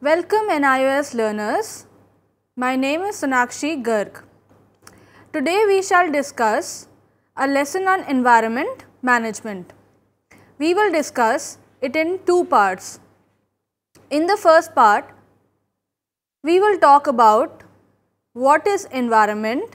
Welcome NIOS learners. My name is Sonakshi Garg. Today we shall discuss a lesson on environment management. We will discuss it in two parts. In the first part, we will talk about what is environment,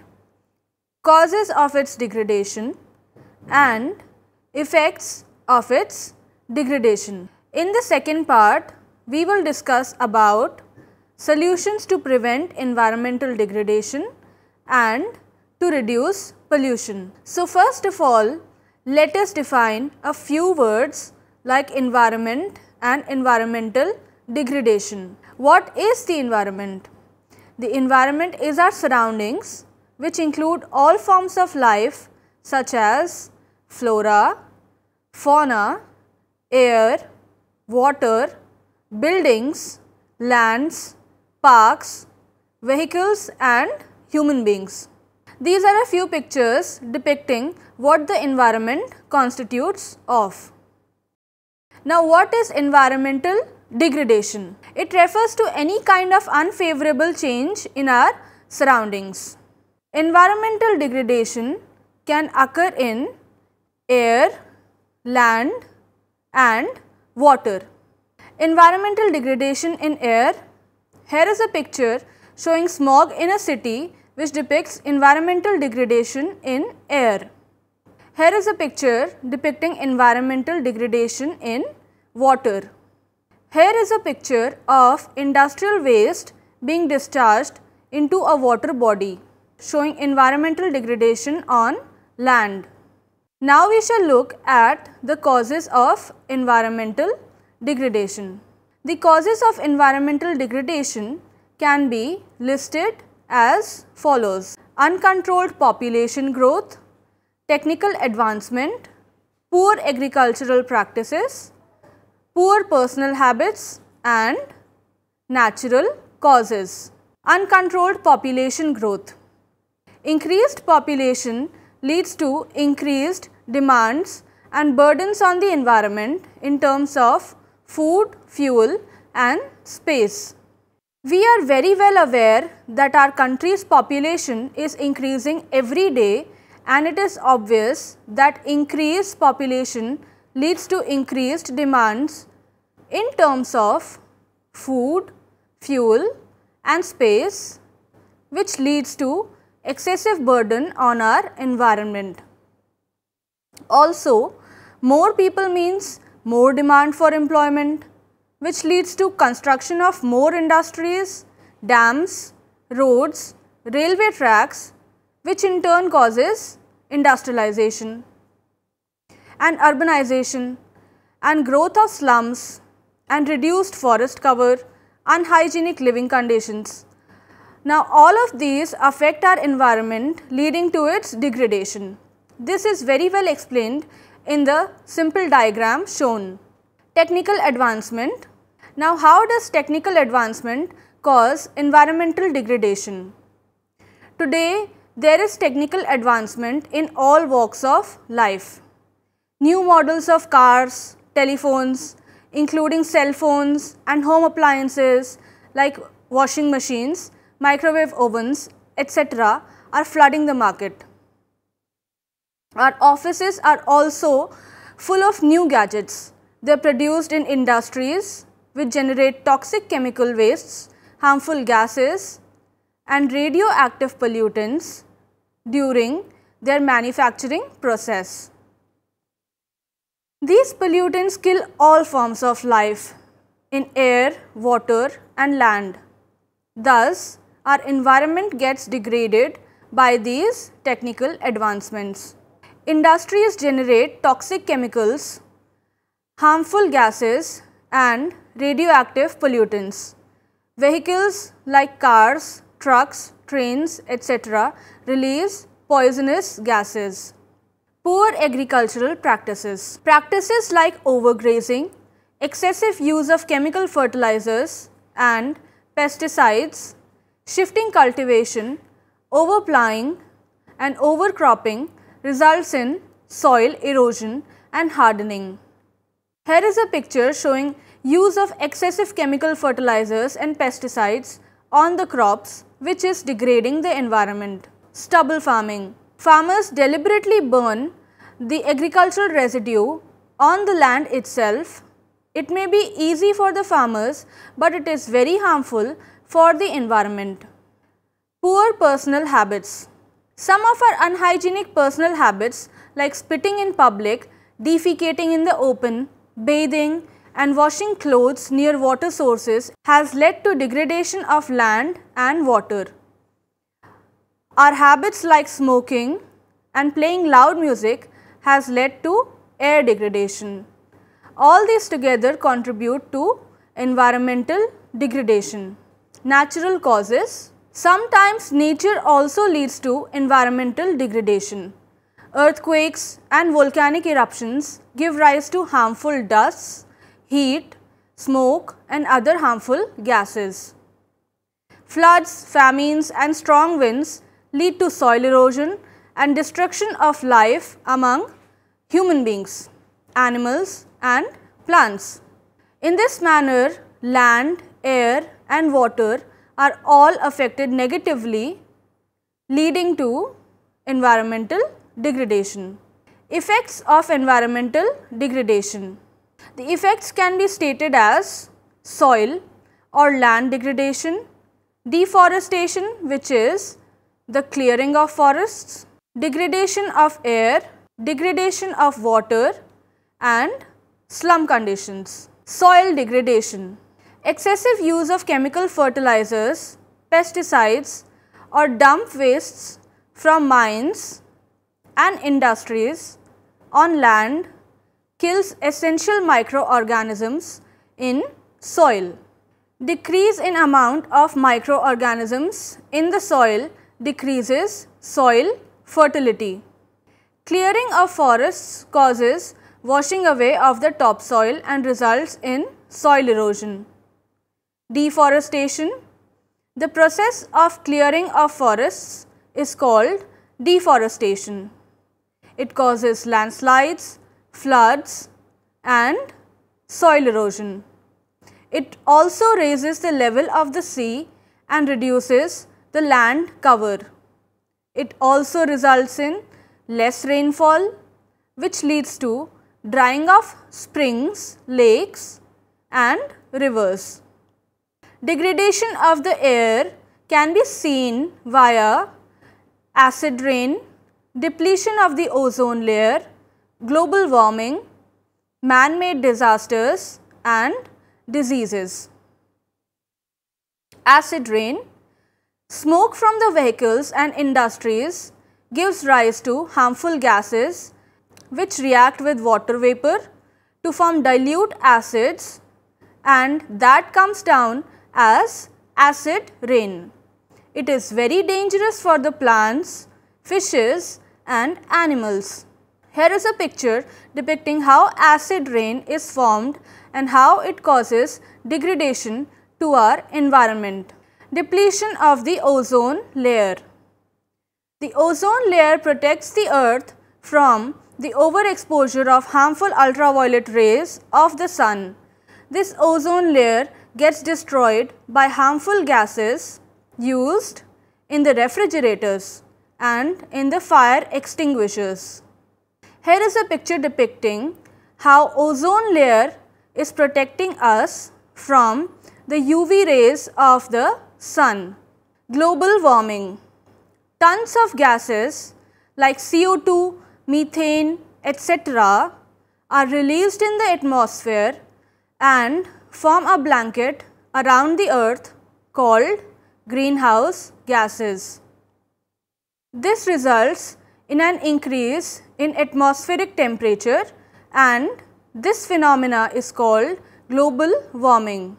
causes of its degradation and effects of its degradation. In the second part, we will discuss about solutions to prevent environmental degradation and to reduce pollution. So first of all, let us define a few words like environment and environmental degradation. What is the environment? The environment is our surroundings, which include all forms of life such as flora, fauna, air, water, buildings, lands, parks, vehicles and human beings. These are a few pictures depicting what the environment constitutes of. Now, what is environmental degradation? It refers to any kind of unfavorable change in our surroundings. Environmental degradation can occur in air, land and water. Environmental degradation in air. Here is a picture showing smog in a city which depicts environmental degradation in air. Here is a picture depicting environmental degradation in water. Here is a picture of industrial waste being discharged into a water body, showing environmental degradation on land. Now we shall look at the causes of environmental degradation. The causes of environmental degradation can be listed as follows: uncontrolled population growth, technical advancement, poor agricultural practices, poor personal habits and natural causes. Uncontrolled population growth. Increased population leads to increased demands and burdens on the environment in terms of food, fuel and space. We are very well aware that our country's population is increasing every day, and it is obvious that increased population leads to increased demands in terms of food, fuel and space, which leads to excessive burden on our environment. Also, more people means more demand for employment, which leads to construction of more industries, dams, roads, railway tracks, which in turn causes industrialization and urbanization and growth of slums and reduced forest cover, unhygienic living conditions. Now, all of these affect our environment, leading to its degradation. This is very well explained in the simple diagram shown. Technical advancement. Now, how does technical advancement cause environmental degradation? Today, there is technical advancement in all walks of life. New models of cars, telephones, including cell phones and home appliances like washing machines, microwave ovens, etc. are flooding the market. Our offices are also full of new gadgets. They are produced in industries which generate toxic chemical wastes, harmful gases and radioactive pollutants during their manufacturing process. These pollutants kill all forms of life in air, water and land. Thus, our environment gets degraded by these technical advancements. Industries generate toxic chemicals, harmful gases and radioactive pollutants. Vehicles like cars, trucks, trains, etc. release poisonous gases. Poor agricultural practices. Practices like overgrazing, excessive use of chemical fertilizers and pesticides, shifting cultivation, overplowing and overcropping results in soil erosion and hardening. Here is a picture showing use of excessive chemical fertilizers and pesticides on the crops, which is degrading the environment. Stubble farming. Farmers deliberately burn the agricultural residue on the land itself. It may be easy for the farmers, but it is very harmful for the environment. Poor personal habits. Some of our unhygienic personal habits like spitting in public, defecating in the open, bathing and washing clothes near water sources has led to degradation of land and water. Our habits like smoking and playing loud music has led to air degradation. All these together contribute to environmental degradation. Natural causes. Sometimes nature also leads to environmental degradation. Earthquakes and volcanic eruptions give rise to harmful dusts, heat, smoke and other harmful gases. Floods, famines and strong winds lead to soil erosion and destruction of life among human beings, animals and plants. In this manner, land, air and water are all affected negatively, leading to environmental degradation. Effects of environmental degradation. The effects can be stated as soil or land degradation, deforestation, which is the clearing of forests, degradation of air, degradation of water and slum conditions. Soil degradation. Excessive use of chemical fertilizers, pesticides or dump wastes from mines and industries on land kills essential microorganisms in soil. Decrease in amount of microorganisms in the soil decreases soil fertility. Clearing of forests causes washing away of the topsoil and results in soil erosion. Deforestation. The process of clearing of forests is called deforestation. It causes landslides, floods and soil erosion. It also raises the level of the sea and reduces the land cover. It also results in less rainfall, which leads to drying of springs, lakes and rivers. Degradation of the air can be seen via acid rain, depletion of the ozone layer, global warming, man-made disasters and diseases. Acid rain. Smoke from the vehicles and industries gives rise to harmful gases which react with water vapor to form dilute acids, and that comes down as acid rain. It is very dangerous for the plants, fishes and animals. Here is a picture depicting how acid rain is formed and how it causes degradation to our environment. Depletion of the ozone layer. The ozone layer protects the earth from the overexposure of harmful ultraviolet rays of the sun. This ozone layer gets destroyed by harmful gases used in the refrigerators and in the fire extinguishers. Here is a picture depicting how ozone layer is protecting us from the UV rays of the sun. Global warming. Tons of gases like CO2, methane, etc. are released in the atmosphere and form a blanket around the earth called greenhouse gases. This results in an increase in atmospheric temperature, and this phenomena is called global warming.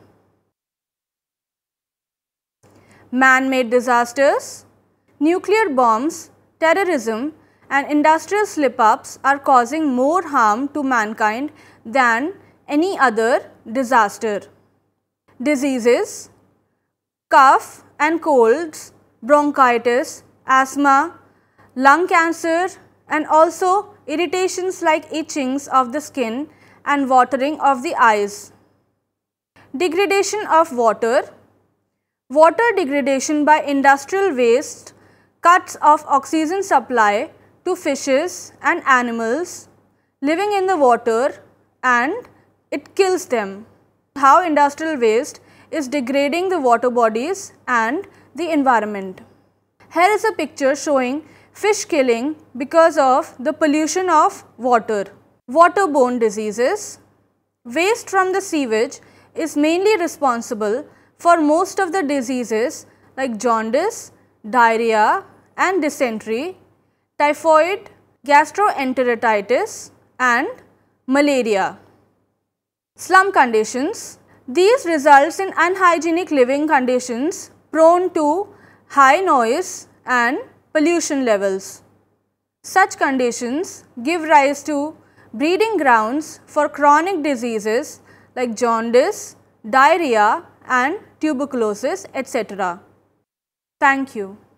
Man-made disasters. Nuclear bombs, terrorism and industrial slip-ups are causing more harm to mankind than any other disaster. Diseases. Cough and colds, bronchitis, asthma, lung cancer and also irritations like itchings of the skin and watering of the eyes. Degradation of water. Water degradation by industrial waste cuts off oxygen supply to fishes and animals living in the water and it kills them. How industrial waste is degrading the water bodies and the environment. Here is a picture showing fish killing because of the pollution of water. Waterborne diseases. Waste from the sewage is mainly responsible for most of the diseases like jaundice, diarrhea and dysentery, typhoid, gastroenteritis and malaria. Slum conditions. These results in unhygienic living conditions prone to high noise and pollution levels. Such conditions give rise to breeding grounds for chronic diseases like jaundice, diarrhea and tuberculosis, etc. Thank you.